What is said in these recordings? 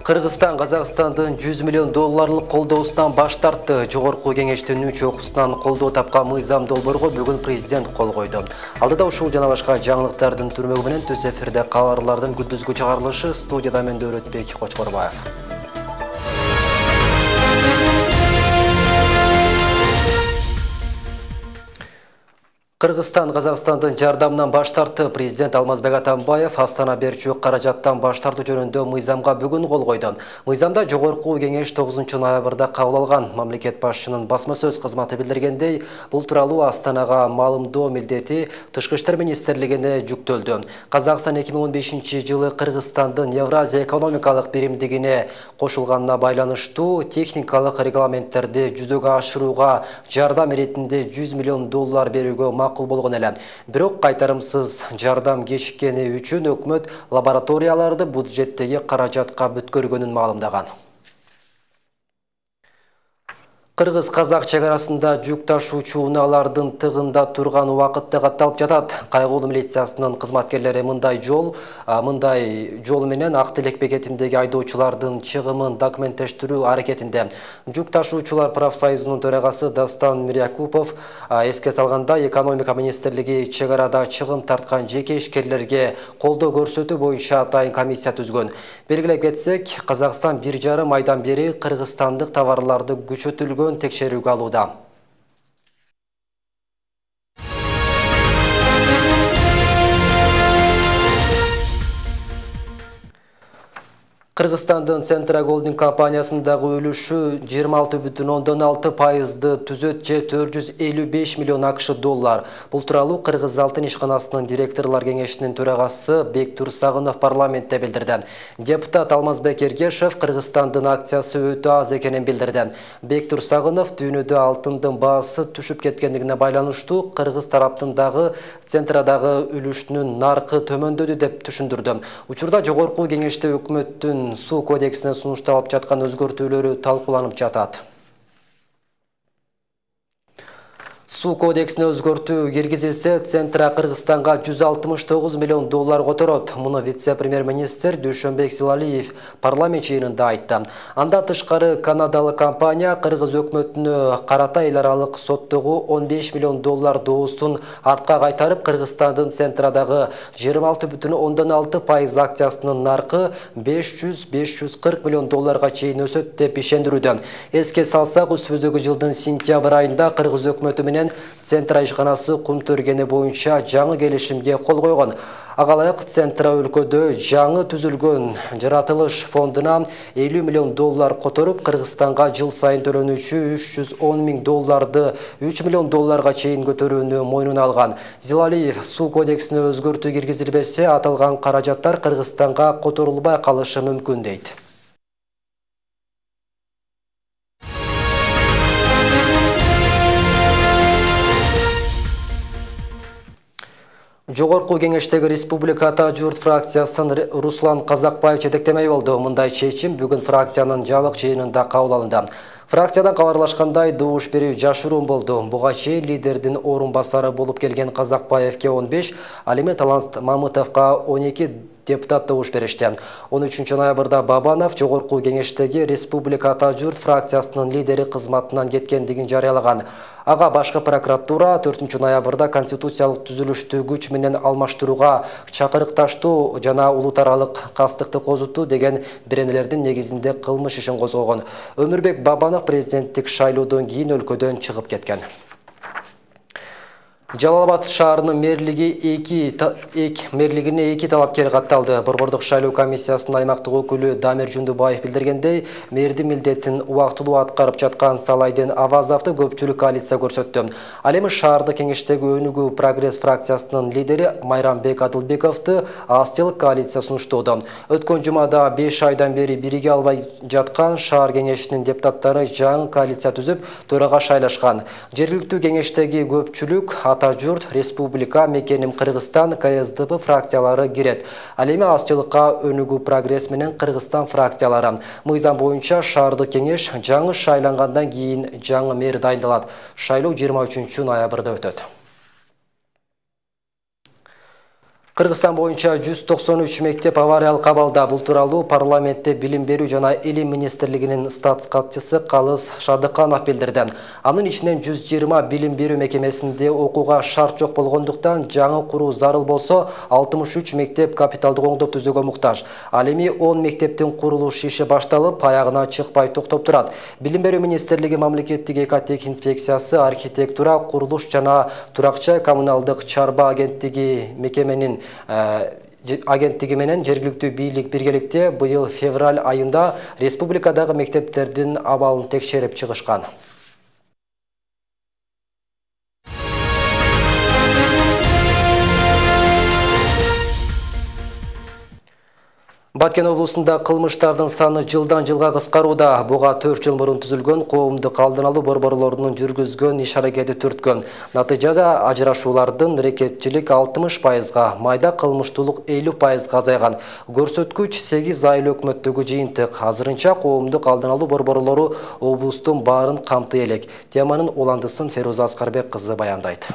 Кыргызстан Казакстандын 100 миллион долларлык колдоосунан баш тартты. Жогорку кеңештин 3 окуусунан колдоо тапкан мыйзам долбоорго бүгүн президент кол койду. Алдыда ушул жана башка жаңылыктардын түрмөгү менен түз эфирде кабарлардын күндүзгү чыгарылышы. Студияда мен Дөөрөтбек Кочкорбаев. Кыргызстан Казакстандын жардамынан баш тартты. Президент Алмазбек Атамбаев Астана берчү каражаттан баш тартуу жөнүндө мыйзамга бүгүн кол койду. Мыйзамда жогорку кеңеш 9 ноябрда кабыл алган. Мамлекет башчынын басма сөз кызматы билдиргендей, бул тууралуу Астанага маалымдоо милдети Тышкы иштер министрлигине жүктөлдү. Казакстан 2015-жылы Кыргызстандын Евразия экономикалык биримдигине кошулганына байланыштуу техникалык регламенттерди жүзөгө ашырууга жардам иретинде 100 миллион доллар берүүгө макул болгон эле. Бирок кайтарымсыз жардам кечиккени үчүн өкмөт лабораторияларды бюджеттеги каражатка бүткөргөнүн маалымдаган. Кыргыз-казак чегарасында жүк ташуучу унаалардын тыгында турган убакытта катталып жатат. Кайгылуу милициясынын кызматкерлери мындай жол менен Ак Тилек бекетиндеги айдоочулардын чыгымын документтештирүү аракетинде. Жүк ташуучулар профсоюзунун төрагасы Дастан Мирякупов эске салганда, экономика министрлиги чегарада чыгым тарткан жеке ишкерлерге колдоо көрсөтүү боюнча атайын комиссия түзгөн. Белгилеп кетсек, Казакстан 1,5 айдан бери кыргызстандык товарларды күчөтүлгөн текшерүүгө алууда. Кыргызстандын Центра Голдинг компаниясындагы үлүшү 26,6%ды түзөт, же 455 миллион АКШ доллар. Бул тууралуу Кыргыз Алтын ишканасынын директорлор кеңешинин төрагасы Бектур Сагынов парламентте билдирди. Депутат Алмазбек Эргешев Кыргызстандын акциясы өтө аз экенин билдирди. Бектур Сагынов дүйнөдө алтындын баасы түшүп кеткендигине байланыштуу Кыргыз тараптындагы Центрадагы үлүшүнүн наркы төмөндөдү деп түшүндүрдү. Учурда жогорку кеңеште өкмөттүн суу кодексине сунушталып жаткан өзгөртүүлөрү талкууланып жатат. Суу кодексине өзгөртүү киргизилсе, Центра Кыргызстанга 169 миллион доллар которот. Муну вице-премьер-министр Дүйшөнбек Зилалиев парламент жыйынында айтты. Андан тышкары канадалык компания Кыргыз өкмөтүнө карата эл аралык соттогу 15 миллион доллар доосун артка кайтарып, Кыргызстандын Центрадагы 26,6% акциясынын наркы 500-540 миллион долларга чейин өсөт деп ишендирүүдө. Эске салсак, үстүбүздөгү жылдын сентябрь айында Кыргыз өкмөтү менен Центра ишканасы кум төргени боюнча жаңы келишимге кол койгон. Агалайык Центра өлкөдө жаңы түзүлгөн жаратылыш фондуна 50 миллион доллар которуп, Кыргызстанга жыл сайын төлөнүүчү 310 миң долларды 3 миллион долларга чейин көтөрүүнү мойнуна алган. Зилалиев суу кодексине өзгөртүү киргизилбесе, аталган каражаттар Кыргызстанга которулбай калышы мүмкүн дейт. Жогорку кеңештеги Республика Ата журт фракциясын Руслан Казакбаев жетектемей болду. Мындай чечим бүгүн фракциянын жабык жыйынында кабыл алынды. Фракциядан кабарлашкандай, добуш берүү жашыруун болду. Буга чейин лидердин орун басары болуп келген Казакбаевке 15, ал эми Талант Мамытовго 12 депутат добуш беришти. 13 ноябрда Бабанов жогорку кеңештеги Республика Ата журт фракциясынын лидери кызматынан кеткендигин жарыялаган. Ага башкы прокуратура 4 ноябрда конституциялык түзүлүштү күч менен алмаштырууга чакырыкташтуу жана улутаралык кастыкты козутуу деген биренелердин негизинде кылмыш ишин козгогон. Өмүрбек Бабанов президенттик шайлоодон кийин өлкөдөн чыгып кеткен. Жалал-Абад шаарынын мерлигине 2 талапкер катталды. Борбордук шайлоо комиссиясынын аймактык өкүлү Дамир Жундубаев билдиргендей, мэрдин милдетин убактылуу аткарып жаткан Салайдын Авазовду көпчүлүк коалиция көрсөттү. Ал эми шаардык кеңештеги Өнүгүү Прогресс фракциясынын лидери Майрамбек Адылбековду астылык коалиция сунуштоодо. Өткөн жумада 5 айдан бери бириге албай жаткан шаар кеңешинин депутаттары жаңы коалиция түзүп, төрага шайлашкан. Жергиликтүү кеңештеги көпчүлүк Ата журт, Республика, Мекеним Кыргызстан, КСДП фракциялары кирет. Ал эми азчылыкка Өнүгүү Прогресс менен Кыргызстан фракциялары. Мыйзам боюнча шаардык кеңеш жаңы шайлангандан кийин жаңы мэр дайындалат. Шайлоо 23 ноябрда өтөт. Кыргызстан боюнча 193 мектеп авариялык абалда. Бул тууралуу парламентте билим берүү жана илим министрлигинин статс катчысы Калыс Шадыканов билдирди. Анын ичинен 120 билим берүү мекемесинде окууга шарт жок болгондуктан жаңы куруу зарыл болсо, 63 мектеп капиталдык оңдоп түзүүгө муктаж. Ал эми 10 мектептин курулуш иши башталып, аягына чыкпай токтоп турат. Билим берүү министрлиги мамлекеттик экотек инспекциясы, архитектура, курулуш жана туракчы коммуналдык чарба агенттиги менен жергиликтүү бийлик биргеликте быйыл февраль айында республикадагы мектептердин абалын текшерип чыгышкан. Баткен облусунда кылмыштардын саны жылдан жылга кыскарууда. Буга 4 жыл мурун түзүлгөн коомдук алдын алуу борборлорунун жүргүзгөн иш-аракети түрткөн. Натыйжада ажырашуулардын рекетчилик 60%, майда кылмыштуулук 50% азайган. Көрсөткүч 8 ай өкмөттөгү жыйынтык. Азырынча коомдук алдын алуу борборлору облустун баарын камтый элек. Теманын уландысын Феруза Аскарбек кызы баяндайт.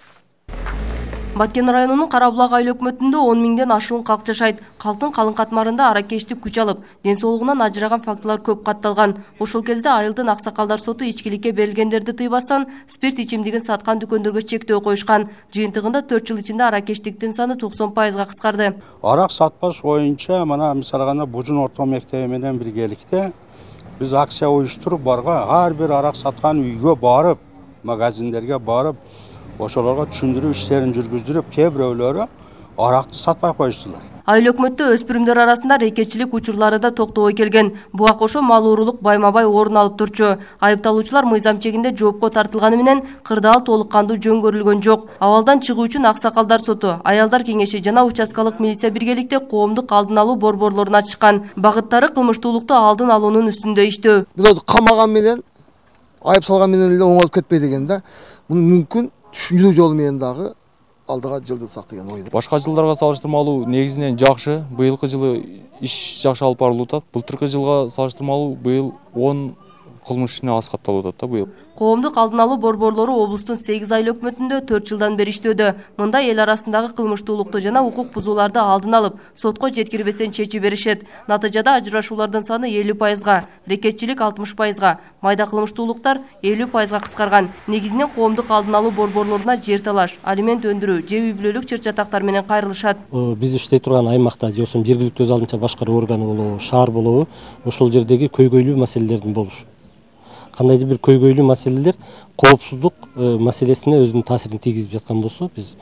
Баткен районунун Карабулак айыл өкмөтүндө 10 миңден ашуун калк жашайт. Калктын калың катмарында аракештик күч алып, ден соолугунан ажыраган фактылар көп катталган. Ошол кезде айылдын аксакалдар соту ичкиликке берилгендерди тыйбастан спирт ичимдигин саткан дүкөндөргө чектөө коюшкан. Жыйынтыгында 4 жыл ичинде аракештиктин саны 90%га кыскарды. Арак сатпаш боюнча мына мисалы гана Бужун орто мектеби менен биргеликте биз акция уюштуруп барга ар бир арак саткан үйгө барып, магазиндерге барып, ошолорго түшүндүрүү иштерин жүргүздүрүп, кээ бирөөлөрү аракты сатпай коюштулар. Айыл өкмөттө өспүрүмдөр арасында рекетчилик учурлары да токтобой келген. Буга кошо мал уурулук байма-бай орун алып турчу. Айыпталуучулар мыйзам чегинде жоопко тартылганы менен кырдаал толук кандуу жөн көрүлгөн жок. Абалдан чыгуу үчүн аксакалдар соту, аялдар кеңеши жана участкалык милиция биргеликте коомдук алдын алуу борборлорун ачышкан. Багыттары кылмыштуулукту алдын алуунун үстүндө иштөө. Бирөө камаган менен, айып салган менен эле оңолуп кетпей деген да. Муну мүмкүн түшүндүрүү жолу менен дагы алдыга жылдырсак деген ойдо. Башка жылдарга салыштырмалуу негизинен жакшы. Быйылкы жылы иш жакшы алып барылып атат. Былтыркы жылга салыштырмалуу быйыл 10 кылмыш ишине аз катталып атат да быйыл. Коомдук алдын алуу борборлору облустун 8 айыл өкмөтүндө 4 жылдан бери иштөөдө. Мында эл арасындагы кылмыштуулукту жана укук бузууларды алдын алып, сотко жеткирбестен чечип беришет. Натыйжада ажырашуулардын саны 50%, рекетчилик 60%, майда кылмыштуулуктар 50%га кыскарган. Негизинен коомдук алдын алуу борборлоруна жер талаш, алимент өндүрүү же үй бүлөлүк чыр-чатактар менен кайрылышат. Биз иштей турган аймакта же болсо жергиликтүү өз алдынча башкаруу органы болобу, шаар болобу, ошол жердеги көйгөйлүү маселелердин болушу. Кандайдыр бир көйгөйлүү маселелер коопсуздук маселесине өзүнүн таасирин тийгизип жаткан болсо, биз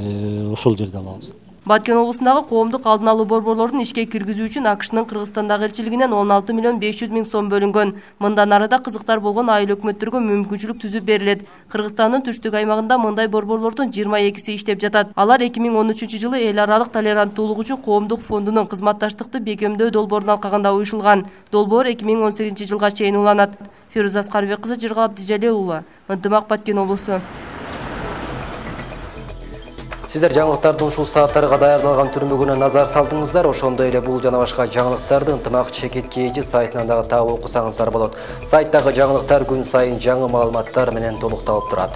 ошол жерде алабыз. Баткен облусундагы коомдук алдын алуу борборлорун ишке киргизүү үчүн АКШнын Кыргызстандагы элчилигинен 16 миллион 500 миң сом бөлүнгөн. Мындан арада кызыктар болгон айыл өкмөттөргө мүмкүнчүлүк түзүп берилет. Кыргызстандын түштүк аймагында мындай борборлордун 22си иштеп жатат. Алар 2013 жылы эл аралык толеранттуулук үчүн коомдук фондунун кызматташтыкты бекемдөө долбоорун алкагында уюшулган. Долбоор 2018 жылга чейин уланат. Феруза Аскарбек кызы, Жыргал Абдижалил уулу, Ынтымак, Баткен облусу. Сиздер жаңылыктардын ушул сааттарга даярдалган түрмөгүнө назар салдыңыздар. Ошондой эле бул жана башка жаңылыктарды Ынтымак чекит сайтынан дагы таап окусаңыздар болот. Сайттагы жаңылыктар күн сайын жаңы маалыматтар менен толукталып турат.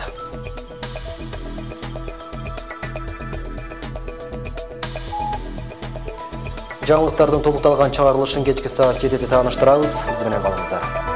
Жаңылыктардын толукталган чыгарылышын кечки саат 7-де тааныштырабыз. Биз менен калыңыздар.